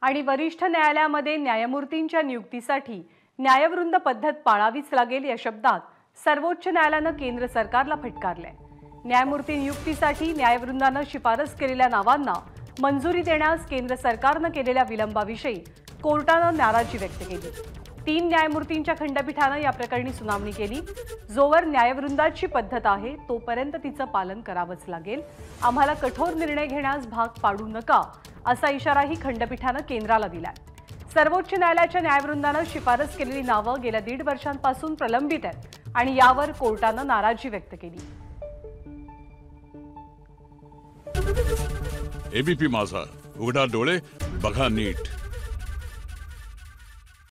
आणि वरिष्ठ न्यायालयामध्ये न्यायमूर्तींच्या नियुक्तीसाठी न्यायवृंद पद्धत पाळावीच लागेल या शब्दात सर्वोच्च न्यायालयानं केंद्र सरकारला फटकारलंय। न्यायमूर्ती नियुक्तीसाठी न्यायवृंदानं शिफारस केलेल्या नावांना मंजुरी देण्यास केंद्र सरकारनं केलेल्या विलंबाविषयी कोर्टानं नाराजी व्यक्त केली। 3 न्यायमूर्तींच्या खंडपीठानं या प्रकरणी सुनावणी केली। जोवर न्यायवृंदाची पद्धत आहे तोपर्यंत तिचं पालन करावंच लागेल। आम्हाला कठोर निर्णय घेण्यास भाग पाडू नका असा इशाराही खंडपीठानं केंद्राला दिलाय। सर्वोच्च न्यायालयाच्या न्यायवृंदानं शिफारस केलेली नावं गेल्या 1.5 वर्षांपासून प्रलंबित आहेत आणि यावर कोर्टानं नाराजी व्यक्त केली। एबीपी माझा, उघडा डोळे बघा नीट।